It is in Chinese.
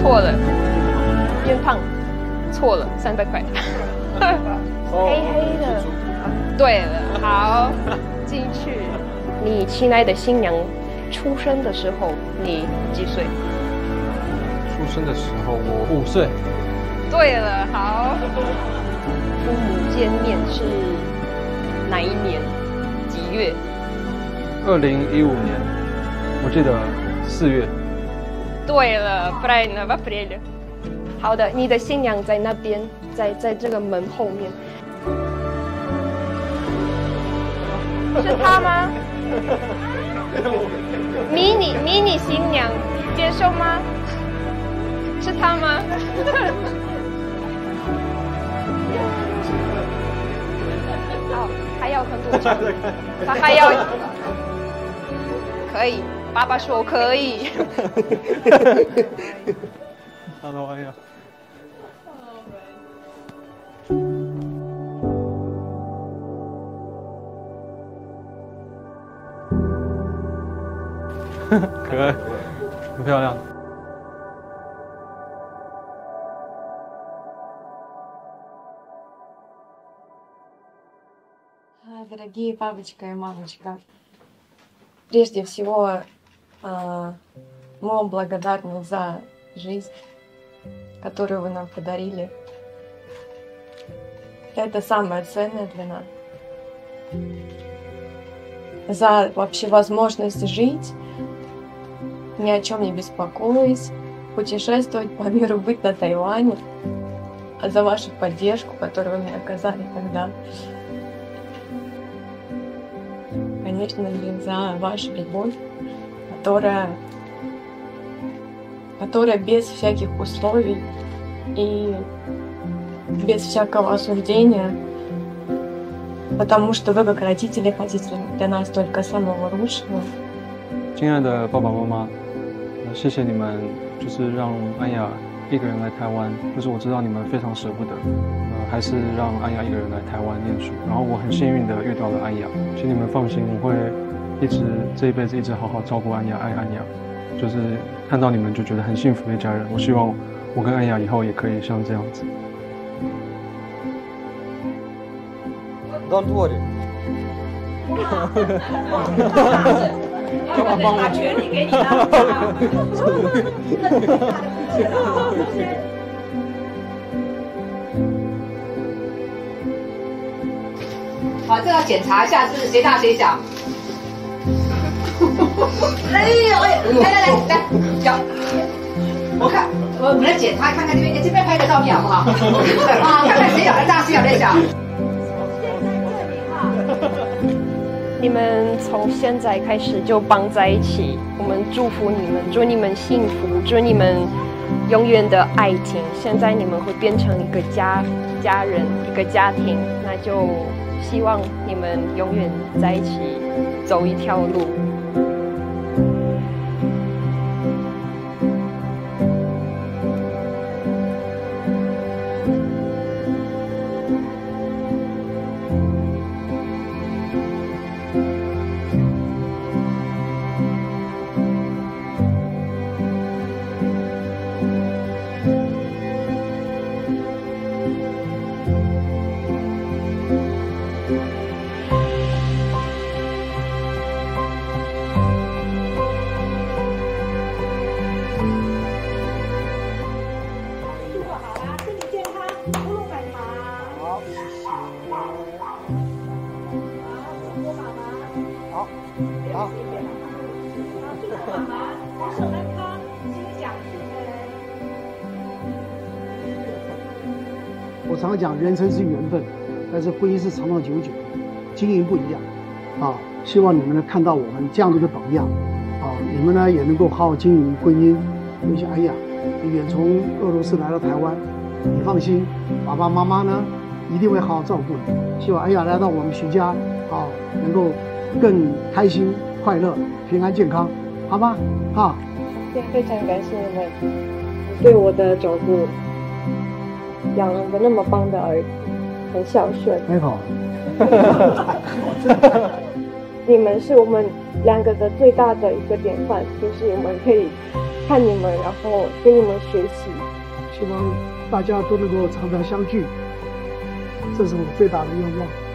错了，变胖，错了，300块。黑黑的，对了，好，进去。你亲爱的新娘出生的时候，你几岁？ 出生的时候我5岁。 对了，好。父母见面是哪一年？几月 ？2015年，我记得4月。 对了，правильно, в апреле。好的，你的新娘在那边，在这个门后面。是她吗？迷你新娘接受吗？是她吗？好，还要很多久？他还要可以，爸爸说可以。 Hallå, Anja. Kör, 很漂亮。 Дорогие папочка и мамочка, прежде всего мы вам благодарны за жизнь, которую вы нам подарили. Это самое ценное для нас. За вообще возможность жить, ни о чем не беспокоясь, путешествовать по миру, быть на Тайване, за вашу поддержку, которую вы мне оказали тогда. Конечно же, за вашу любовь, которая без всяких условий и без всякого осуждения, потому что вы, как родители, хотите для нас только самого лучшего. 亲爱的爸爸妈妈，谢谢你们，就是让安雅一个人来台湾，就是我知道你们非常舍不得，还是让安雅一个人来台湾念书。然后我很幸运的遇到了安雅，请你们放心，我会这一辈子一直好好照顾安雅，爱安雅。就是看到你们就觉得很幸福的一家人。我希望我跟安雅以后也可以像这样子。 Don't worry。 把权利给你了。好，这要检查一下是谁大谁小。哎呦哎，来，小，我看我们来检查看看这边拍个照片好不好？啊，看看谁小的大，谁小的小。 你们从现在开始就绑在一起，我们祝福你们，祝你们幸福，祝你们永远的爱情。现在你们会变成一个家人，一个家庭，那就希望你们永远在一起，走一条路。 我常讲，人生是缘分，但是婚姻是长长久久，经营不一样啊。希望你们能看到我们这样的一个榜样啊，你们呢也能够好好经营婚姻。尤其安雅，你远从俄罗斯来到台湾，你放心，爸爸妈妈呢一定会好好照顾你。希望安雅来到我们徐家啊，能够更开心、快乐、平安、健康，好吗？啊， 非常感谢你们对我的照顾。养了个那么棒的儿子，很孝顺。 很好。 你们是我们2个的最大的一个典范，就是我们可以看你们，然后跟你们学习。 希望大家都能够常常相聚，这是我最大的愿望。